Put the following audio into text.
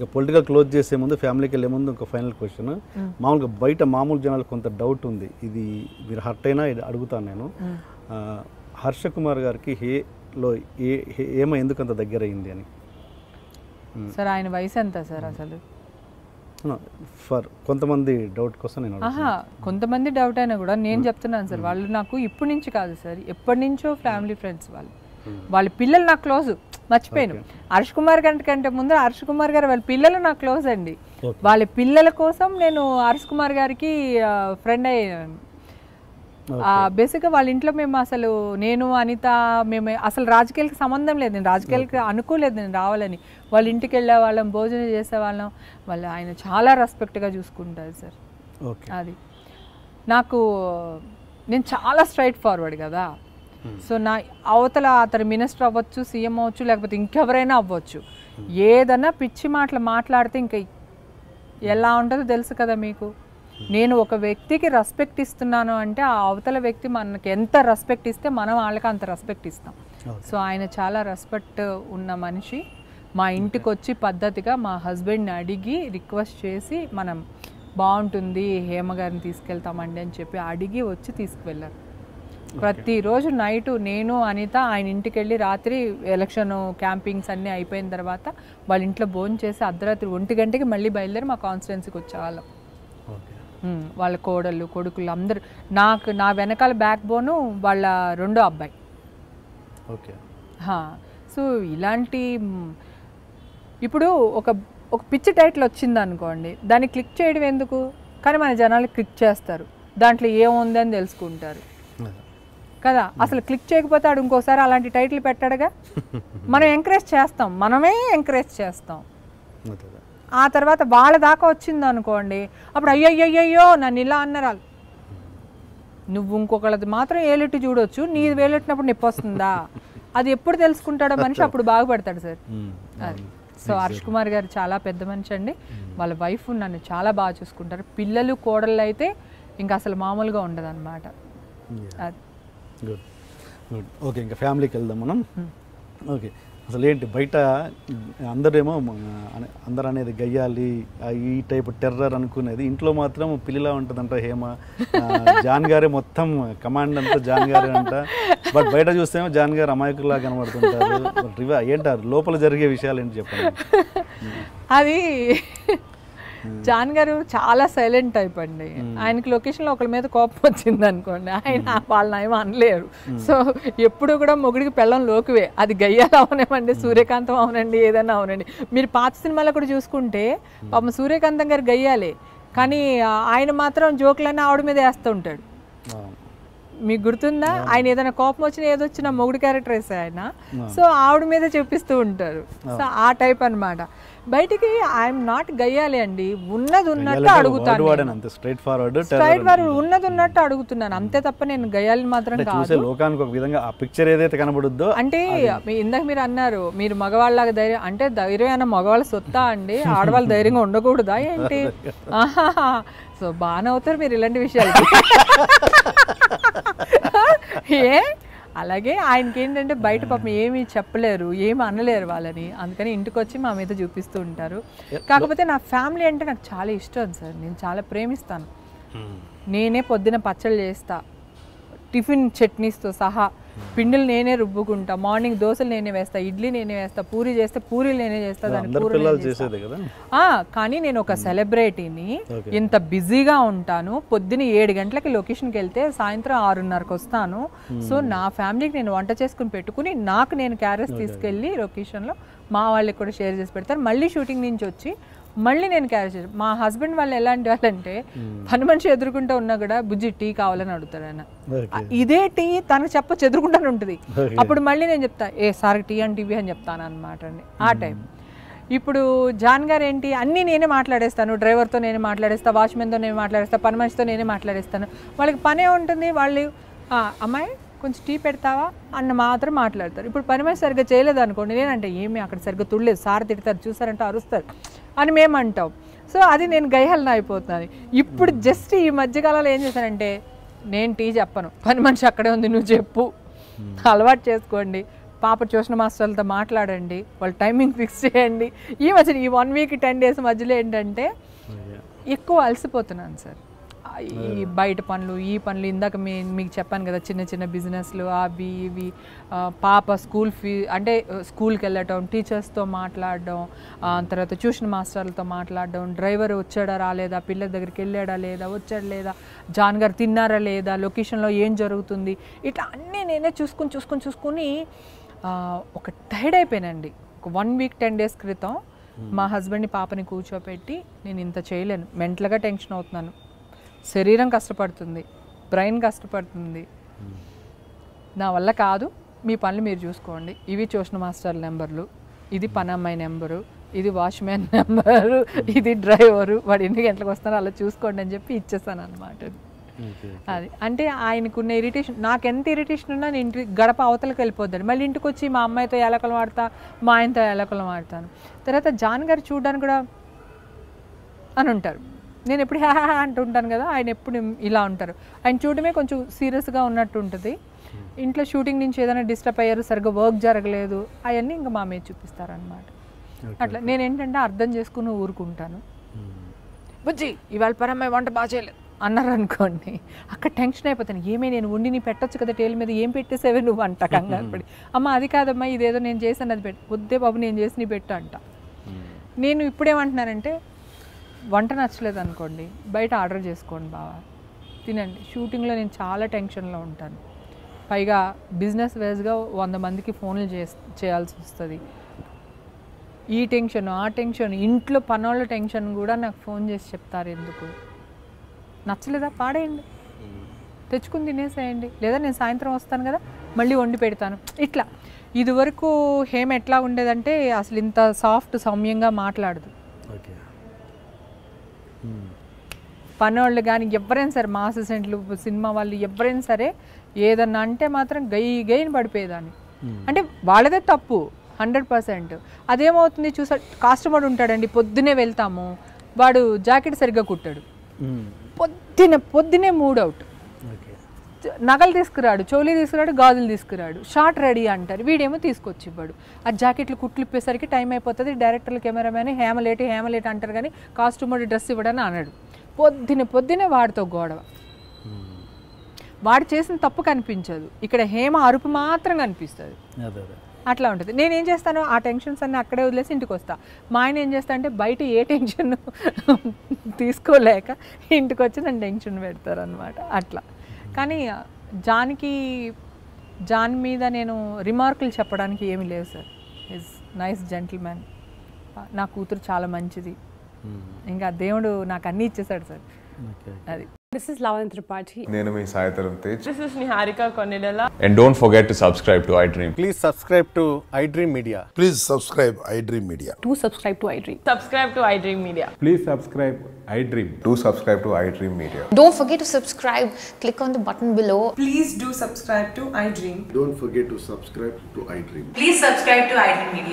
Political close చేసే ముందు ఫ్యామిలీకి వెళ్ళే ముందు ఒక ఫైనల్ క్వశ్చన్. మామూలుగా బయట మామూలు జనాలకు కొంత డౌట్ ఉంది, ఇది మీరు హర్ట్ అయినా అడుగుతాను నేను. హర్ష కుమార్ గారికి హేలో ఏమో ఎందుకు అంత దగ్గర అయింది అని? సార్ ఆయన వయసు ఎంత సార్ అసలు? ఫర్ కొంతమంది డౌట్ కోసం నేను కొంతమంది డౌట్ అయినా కూడా నేను చెప్తున్నాను సార్, వాళ్ళు నాకు ఇప్పటి నుంచి కాదు సార్, ఎప్పటి నుంచో ఫ్యామిలీ ఫ్రెండ్స్ వాళ్ళు. వాళ్ళ పిల్లలు నాకు క్లోజ్, మర్చిపోయాను. హర్ష్ కుమార్ కంటే ముందు హర్ష్ కుమార్ గారు వాళ్ళ పిల్లలు నాకు క్లోజ్ అండి. వాళ్ళ పిల్లల కోసం నేను హర్ష్ కుమార్ గారికి ఫ్రెండ్ అయ్యాను. బేసిక్గా వాళ్ళ ఇంట్లో మేము అసలు నేను అనిత మేము అసలు రాజకీయాలకు సంబంధం లేదు, నేను రాజకీయాలకు అనుకోలేదు నేను రావాలని. వాళ్ళ ఇంటికి వెళ్ళే వాళ్ళం, భోజనం చేసేవాళ్ళం. వాళ్ళు ఆయన చాలా రెస్పెక్ట్గా చూసుకుంటారు సార్. అది నాకు నేను చాలా స్ట్రైట్ ఫార్వర్డ్ కదా. సో నా అవతల అతను మినిస్టర్ అవ్వచ్చు, సీఎం అవ్వచ్చు, లేకపోతే ఇంకెవరైనా అవ్వచ్చు, ఏదన్నా పిచ్చి మాటలు మాట్లాడితే ఇంకా ఎలా ఉంటుందో తెలుసు కదా మీకు. నేను ఒక వ్యక్తికి రెస్పెక్ట్ ఇస్తున్నాను అంటే ఆ అవతల వ్యక్తి మనకి ఎంత రెస్పెక్ట్ ఇస్తే మనం వాళ్ళకి అంత రెస్పెక్ట్ ఇస్తాం. సో ఆయన చాలా రెస్పెక్ట్ ఉన్న మనిషి. మా ఇంటికి వచ్చి పద్ధతిగా మా హస్బెండ్ని అడిగి రిక్వెస్ట్ చేసి మనం బాగుంటుంది హేమ గారిని తీసుకెళ్తామండి అని చెప్పి అడిగి వచ్చి తీసుకువెళ్ళారు. ప్రతిరోజు నైటు నేను అనిత ఆయన ఇంటికి వెళ్ళి రాత్రి ఎలక్షన్ క్యాంపింగ్స్ అన్నీ అయిపోయిన తర్వాత వాళ్ళ ఇంట్లో భోజనం చేసి అర్ధరాత్రి 1 గంటకి మళ్ళీ బయలుదేరి మా కాన్స్టిట్యున్సీకి వచ్చేవాళ్ళం. వాళ్ళ కోడళ్ళు కొడుకులు అందరు. నా వెనకాల బ్యాక్ బోను వాళ్ళ రెండో అబ్బాయి. సో ఇలాంటి ఇప్పుడు ఒక పిచ్చి టైటిల్ వచ్చింది అనుకోండి, దాన్ని క్లిక్ చేయడం ఎందుకు, కానీ మన జనాలు క్లిక్ చేస్తారు, దాంట్లో ఏముంది అని తెలుసుకుంటారు కదా. అసలు క్లిక్ చేయకపోతే ఆడు ఇంకోసారి అలాంటి టైటిల్ పెట్టాడుగా. మనం ఎంకరేజ్ చేస్తాం, మనమే ఎంకరేజ్ చేస్తాం. ఆ తర్వాత వాళ్ళ దాకా వచ్చింది అనుకోండి, అప్పుడు అయ్యో నన్ను ఇలా అన్నారు. నువ్వు ఇంకొకళ్ళది మాత్రం ఏలెట్టి చూడొచ్చు, నీది వేలెట్టినప్పుడు నొప్పి వస్తుందా, అది ఎప్పుడు తెలుసుకుంటాడో మనిషి అప్పుడు బాగుపడతాడు సార్. అది సో హర్ష్ కుమార్ గారు చాలా పెద్ద మనిషి అండి. వాళ్ళ వైఫ్ నన్ను చాలా బాగా చూసుకుంటారు. పిల్లలు కోడళ్ళు అయితే ఇంకా అసలు మామూలుగా ఉండదు అనమాట. అది గుడ్ గుడ్. ఓకే, ఇంకా ఫ్యామిలీకి వెళ్దాం మనం. ఓకే, అసలు ఏంటి బయట అందరేమో అందరు అనేది గయ్యాలి ఈ టైప్ టెర్రర్ అనుకునేది, ఇంట్లో మాత్రం పిల్లిలా ఉంటుందంట హేమ. జాన్ గారే మొత్తం కమాండ్ అంతా జాన్ గారే అంట. బట్ బయట చూస్తేమో జాన్ గారు అమాయకులా కనబడుతుంటారు. ఏంటారు లోపల జరిగే విషయాలు ఏంటి చెప్పండి. అది జాన్ గారు చాలా సైలెంట్ టైప్ అండి. ఆయనకి లొకేషన్లో ఒకరి మీద కోపం వచ్చింది అనుకోండి, ఆయన వాళ్ళని ఏమో అనలేరు. సో ఎప్పుడు కూడా మొగుడికి పెళ్ళం లోకువే. అది గయ్యాలు అవనండి, సూర్యకాంతం అవనండి, ఏదైనా అవనండి. మీరు పాత సినిమాలో కూడా చూసుకుంటే పాపం సూర్యకాంతం గారు గయ్యాలే, కానీ ఆయన మాత్రం జోకులన్నీ ఆవిడ మీద వేస్తూ ఉంటాడు. మీకు గుర్తుందా? ఆయన ఏదైనా కోపం వచ్చినా ఏదొచ్చినా మొగుడు క్యారెక్టర్ వేసే ఆయన. సో ఆవిడ మీద చూపిస్తూ ఉంటారు. సో ఆ టైప్ అనమాట. బయటికి ఐఎమ్ నాట్ గయ్యాలి అండి, ఉన్నది ఉన్నట్టు అడుగుతాను, స్ట్రైట్ ఫార్వర్డ్ ఉన్నది ఉన్నట్టు అడుగుతున్నాను అంతే తప్ప నేను గయ్యాలని మాత్రం కాదు. లోకానికి ఒక విధంగా ఆ పిక్చర్ ఏదైతే కనబడుద్దో అంటే ఇందాక మీరు అన్నారు మీరు మగవాళ్ళలాగా ధైర్యం అంటే ధైర్యం అయినా మగవాళ్ళ సొత్తా అండి, ఆడవాళ్ళు ధైర్యంగా ఉండకూడదా ఏంటి? సో బాగానే అవుతారు మీరు ఇలాంటి విషయాలు. ఏ అలాగే ఆయనకి ఏంటంటే బయట పాపం ఏమీ చెప్పలేరు, ఏమి అనలేరు వాళ్ళని, అందుకని ఇంటికి వచ్చి మా మీద చూపిస్తూ ఉంటారు. కాకపోతే నా ఫ్యామిలీ అంటే నాకు చాలా ఇష్టం సార్, నేను చాలా ప్రేమిస్తాను. నేనే పొద్దున పచ్చళ్ళు చేస్తా, టిఫిన్ చట్నీస్తో సహా పిండిలు నేనే రుబ్బుకుంటా, మార్నింగ్ దోశలు నేనే వేస్తా, ఇడ్లీ నేనే వేస్తా, పూరి చేస్తే పూరీలు నేనే చేస్తా, కానీ నేను ఒక సెలబ్రిటీని, ఇంత బిజీగా ఉంటాను. పొద్దున 7 గంటలకి లొకేషన్కి వెళ్తే సాయంత్రం 6:30కి వస్తాను. సో నా ఫ్యామిలీకి నేను వంట చేసుకుని పెట్టుకుని నాకు నేను క్యారెట్స్ తీసుకెళ్ళి లొకేషన్లో మా వాళ్ళకి కూడా షేర్ చేసి పెడతారు. మళ్ళీ షూటింగ్ నుంచి వచ్చి మళ్ళీ నేను క్యారీ చేస్తాను. మా హస్బెండ్ వాళ్ళు ఎలాంటి వాళ్ళంటే పని మనిషి ఎదురుకుంటూ ఉన్నా కూడా బుజ్జి టీ కావాలని అడుగుతాడు ఆయన. ఇదే టీ తనకు చెప్పచ్చు ఎదురుకుంటానే ఉంటుంది. అప్పుడు మళ్ళీ నేను చెప్తా సార్ టీ అండ్ టీవీ అని చెప్తాను అనమాట అండి ఆ టైం. ఇప్పుడు జాన్ గారు ఏంటి అన్నీ నేనే మాట్లాడేస్తాను, డ్రైవర్తో నేనే మాట్లాడేస్తాను, వాచ్మెన్తో నేనే మాట్లాడేస్తాను, పని మనిషితో నేనే మాట్లాడేస్తాను. వాళ్ళకి పనే ఉంటుంది, వాళ్ళు అమ్మాయి కొంచెం టీ పెడతావా అన్న మాత్రం మాట్లాడతారు. ఇప్పుడు పని మనిషి సరిగ్గా చేయలేదు అనుకోండి, నేనంటే ఏమి అక్కడ సరిగ్గా తుడలేదు, సార్ తిడతారు, చూసారంటే అరుస్తారు అని మేము అంటాం. సో అది నేను గైహల్న అయిపోతున్నాను. ఇప్పుడు జస్ట్ ఈ మధ్యకాలంలో ఏం చేశానంటే నేను టీ చెప్పను, పని మనిషి అక్కడే ఉంది నువ్వు చెప్పు, అలవాటు చేసుకోండి. పాప ట్యూషన్ మాస్టర్లతో మాట్లాడండి, వాళ్ళ టైమింగ్ ఫిక్స్ చేయండి. ఈ మధ్యన ఈ 1 వీక్ 10 డేస్ మధ్యలో ఏంటంటే ఎక్కువ అలసిపోతున్నాను సార్. ఈ బయట పనులు, ఈ పనులు, ఇందాక మీకు చెప్పాను కదా, చిన్న చిన్న బిజినెస్లు అవి ఇవి, పాప స్కూల్ అంటే స్కూల్కి వెళ్ళటం, టీచర్స్తో మాట్లాడడం, తర్వాత ట్యూషన్ మాస్టర్లతో మాట్లాడడం, డ్రైవర్ వచ్చాడా రాలేదా, పిల్లల దగ్గరికి వెళ్ళాడా లేదా, వచ్చాడా లేదా, జాన్ గారు తిన్నారా లేదా, లొకేషన్లో ఏం జరుగుతుంది, ఇట్లా అన్నీ నేనే చూసుకుని ఒక టైర్డ్ అయిపోయానండి. ఒక 1 వీక్ 10 డేస్ క్రితం మా హస్బెండ్ని పాపని కూర్చోపెట్టి, నేను ఇంత చేయలేను, మెంటల్గా టెన్షన్ అవుతున్నాను, శరీరం కష్టపడుతుంది, బ్రెయిన్ కష్టపడుతుంది, నా వల్ల కాదు, మీ పనులు మీరు చూసుకోండి, ఇవి ట్యూషన్ మాస్టర్ నెంబర్లు, ఇది పనమ్మాయి నెంబరు, ఇది వాచ్మ్యాన్ నెంబరు, ఇది డ్రైవరు, వాడు ఎన్ని గంటలకు వస్తారో అలా చూసుకోండి అని చెప్పి ఇచ్చేస్తాను అనమాట. అది అంటే ఆయనకున్న ఇరిటేషన్, నాకు ఎంత ఇరిటేషన్ ఉన్నా నేను ఇంటి గడప అవతలకి వెళ్ళిపోద్దాను, మళ్ళీ ఇంటికి వచ్చి మా అమ్మాయితో ఎలకలు ఆడతా, మా ఆయనతో ఎలకలు ఆడతాను. తర్వాత జాన్ గారు చూడడానికి కూడా అని ఉంటారు, నేను ఎప్పుడు హ్యా అంటుంటాను కదా, ఆయన ఎప్పుడు ఇలా ఉంటారు. ఆయన చూడడమే కొంచెం సీరియస్గా ఉన్నట్టు ఉంటుంది. ఇంట్లో షూటింగ్ నుంచి ఏదైనా డిస్టర్బ్ అయ్యారు, సరిగ్గా వర్క్ జరగలేదు, అవన్నీ ఇంకా మా మీద చూపిస్తారనమాట. అట్లా నేను ఏంటంటే అర్థం చేసుకుని ఊరుకుంటాను. బుజ్జి ఇవాళ పరమ్మాయి వంట బాగా చేయలేదు అన్నారు అనుకోండి, అక్కడ టెన్షన్ అయిపోతాను, ఏమే నేను ఉండి నీ పెట్టొచ్చు కదా టేల్ మీద, ఏం పెట్టేసేవే నువ్వు అంట కంగారు పడి. అమ్మ అది కాదమ్మా, ఇదేదో నేను చేశాను అది పెట్టు, వద్దే బాబు నేను చేసి నీ పెట్టు అంట. నేను ఇప్పుడేమంటున్నానంటే, వంట నచ్చలేదు అనుకోండి, బయట ఆర్డర్ చేసుకోండి బావా, తినండి. షూటింగ్లో నేను చాలా టెన్షన్లో ఉంటాను, పైగా బిజినెస్ వైజ్గా 100 మందికి ఫోన్లు చేయాల్సి వస్తుంది. ఈ టెన్షన్ ఆ టెన్షన్, ఇంట్లో పనోళ్ళ టెన్షన్ కూడా నాకు ఫోన్ చేసి చెప్తారు, ఎందుకు నచ్చలేదా పాడేయండి, తెచ్చుకుని తినేసేయండి, లేదా నేను సాయంత్రం వస్తాను కదా మళ్ళీ వండి పెడతాను. ఇట్లా ఇదివరకు హేమ ఎట్లా ఉండేదంటే అసలు ఇంత సాఫ్ట్ సౌమ్యంగా మాట్లాడదు. పనోళ్ళు కానీ ఎవరైనా సరే, మా అసిస్టెంట్లు, సినిమా వాళ్ళు ఎవరైనా సరే ఏదన్నా అంటే మాత్రం గైని పడిపోయేదాన్ని. అంటే వాళ్ళదే తప్పు 100%. అదేమవుతుంది చూసా, కస్టమర్ ఉంటాడండి, పొద్దునే వెళ్తాము, వాడు జాకెట్ సరిగ్గా కుట్టాడు, పొద్దునే మూడ్ అవుట్, నగలు తీసుకురాడు, చోలీ తీసుకురాడు, గాజులు తీసుకురాడు, షార్ట్ రెడీ అంటారు, వీడేమో తీసుకొచ్చి ఇవ్వడు. ఆ జాకెట్లు కుట్లు ఇప్పేసరికి టైం అయిపోతుంది, డైరెక్టర్లు కెమెరామెన్ హేమలేట్ అంటారు కానీ కాస్ట్యూమర్ డ్రెస్ ఇవ్వడని అన్నాడు. పొద్దునే వాడితో గొడవ, వాడు చేసిన తప్పు కనిపించదు, ఇక్కడ హేమ అరుపు మాత్రం కనిపిస్తుంది. అట్లా ఉంటుంది. నేనేం చేస్తాను, ఆ టెన్షన్స్ అన్నీ అక్కడే వదిలేసి ఇంటికి వస్తా. మా ఆయన ఏం చేస్తా అంటే బయట ఏ టెన్షన్ తీసుకోలేక ఇంటికి వచ్చి నన్ను టెన్షన్ పెడతారు అనమాట. అట్లా. కానీ జాన్ మీద నేను రిమార్కులు చెప్పడానికి ఏమీ లేవు సార్. ఈజ్ నైస్ జెంటిల్మ్యాన్, నా కూతురు చాలా మంచిది, ఇంకా దేవుడు నాకు అన్నీ ఇచ్చేసాడు సార్. అది. This is Lavan Tripathi. నేను మీ Sai Dharam Tej. This is Niharika Konidala. And don't forget to subscribe to iDream. Please subscribe to iDream Media. Please subscribe iDream Media. Do subscribe to iDream. Subscribe to iDream Media. Please subscribe iDream. Do subscribe to iDream Media. Don't forget to subscribe. Click on the button below. Please do subscribe to iDream. Don't forget to subscribe to iDream. Please subscribe to iDream Media.